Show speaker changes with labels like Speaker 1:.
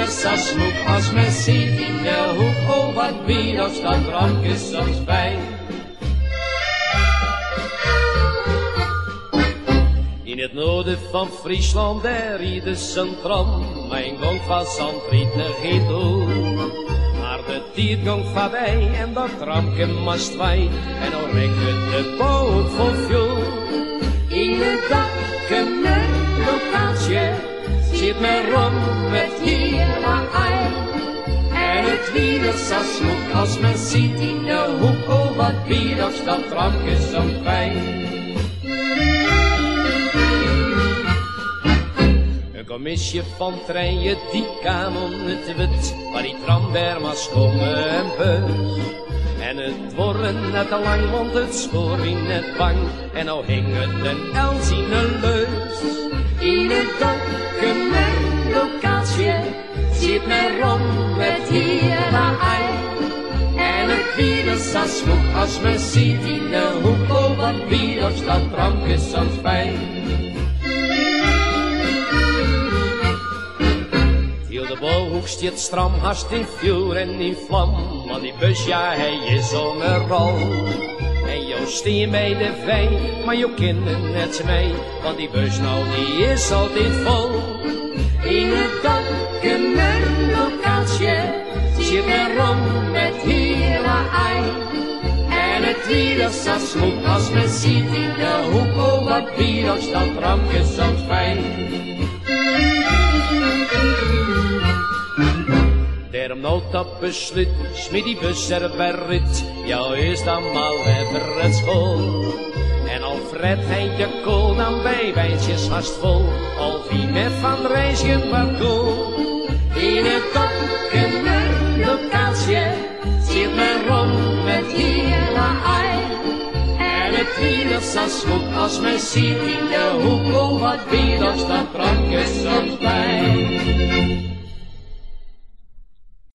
Speaker 1: is zo smoek als men ziet in de hoek. Oh, wat bier of dat drank is soms fijn. In het noorden van Friesland, daar rieden zijn tram. Mijn gang van Zandrieten ging door. Maar de tijd ging voorbij en dat tramke moest wij. En dan rekte de boot vol vuur. In het dakkende lokaaltje zit men rond met hele ei. En het weer is zo smoek als men ziet in de hoek. Oh, wat bier of dat tramke zo fijn. Een commissie van treinen die kanon het wit, waar die tram daar maar schommel en bus. En het worden net te lang, want het spoor in het bang. En nou hing het een els in een leus. In het donkere lokaaltje zit men rond met hele ei. En het bier is zo smoek als men ziet in de hoek. Oh, wat bier of dat drank is zo fijn. De boog stiet stram, haast in vuur en in vlam. Want die bus, ja, hij is onder rol. En jou steen bij de veen, maar jou kinderen net mee. Want die bus nou, die is altijd vol. In het donkere lokaaltje zit men rond met hele ei. En het weer is zo smoek als men ziet in de hoek. Oh, wat bier of dat drank is zo fijn. Daarom nou dat besluit, smid die bus er weer uit. Jou is dan maar even het school. En al fret hij je kool, dan bij wijntjes vast vol. Al wie met van reisje wat kool. In het donkere lokaaltje zit men rond met hele ei. En het weer is zo smoek als men ziet in de hoek. Oh, wat bier of dat drank is soms fijn.